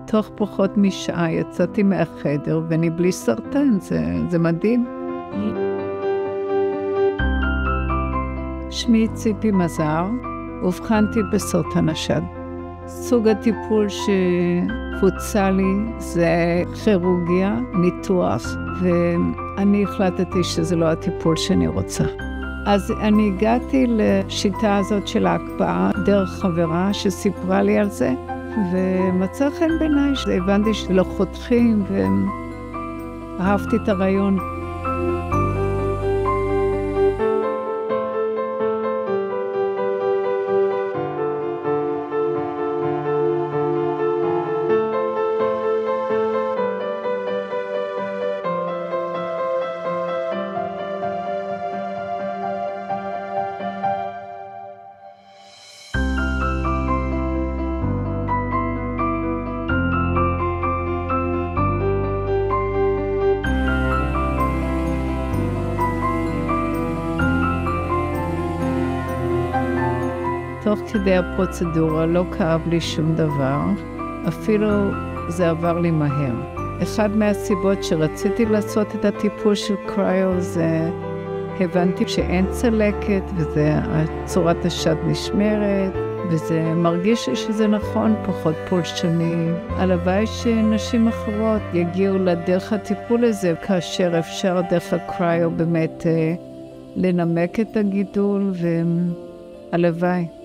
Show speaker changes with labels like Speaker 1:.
Speaker 1: תוך פחות משעה יצאתי מהחדר ואני בלי סרטן, זה מדהים. שמי ציפי מזר, אובחנתי בסרטן השד. סוג הטיפול שפוצע לי זה כירורגיה, ניתוח, ואני החלטתי שזה לא הטיפול שאני רוצה. אז אני הגעתי לשיטה הזאת של ההקפאה דרך חברה שסיפרה לי על זה, ומצא חן בעיניי, הבנתי שלא חותכים, ואהבתי את הרעיון. תוך כדי הפרוצדורה לא כאב לי שום דבר, אפילו זה עבר לי מהר. אחד מהסיבות שרציתי לעשות את הטיפול של קריו זה הבנתי שאין צלקת וצורת השד נשמרת, וזה מרגיש שזה נכון, פחות פולשני. הלוואי שנשים אחרות יגיעו לדרך הטיפול הזה, כאשר אפשר דרך הקריו באמת לנמק את הגידול, והלוואי.